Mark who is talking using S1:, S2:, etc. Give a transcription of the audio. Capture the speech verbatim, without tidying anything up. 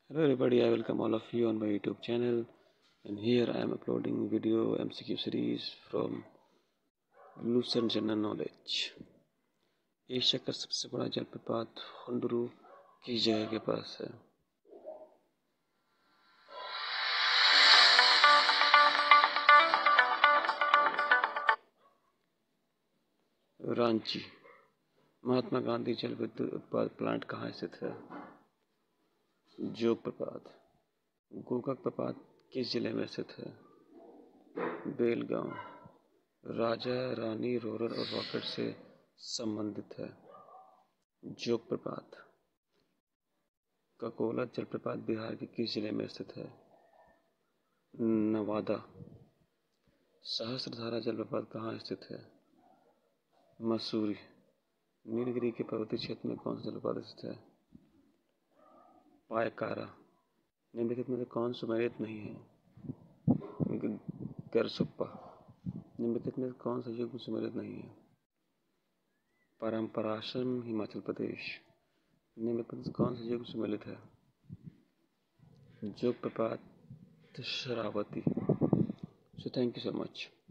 S1: Hello everybody, I welcome all of you on my YouTube channel, and here I am uploading video M C Q series from Lucent General Knowledge। Asia का सबसे बड़ा जलप्रपात हुंडुरु किस जगह के पास है? रांची। महात्मा गांधी जल विद्युत उत्पादन प्लांट कहाँ स्थित है? जोग प्रपात। गोकाक प्रपात किस जिले में स्थित है? बेलगांव। राजा रानी रोलर और रॉकेट से संबंधित है। जोग प्रपात। ककोला जलप्रपात बिहार के किस जिले में स्थित है? नवादा। सहस्त्रधारा जलप्रपात कहाँ स्थित है? मसूरी। नीलगिरी के पर्वतीय क्षेत्र में कौन सा जलप्रपात स्थित है? पायकारा। निम्नलिखित में से कौन सुमेलित नहीं है? गरसुप्पा। निम्नलिखित में कौन सा युग्म सुमेलित नहीं है? परम्पराश्रम हिमाचल प्रदेश। निम्नलिखित में से कौन सा युग्म सुमेलित है? जोग प्रपात Sharavati. So thank you so much.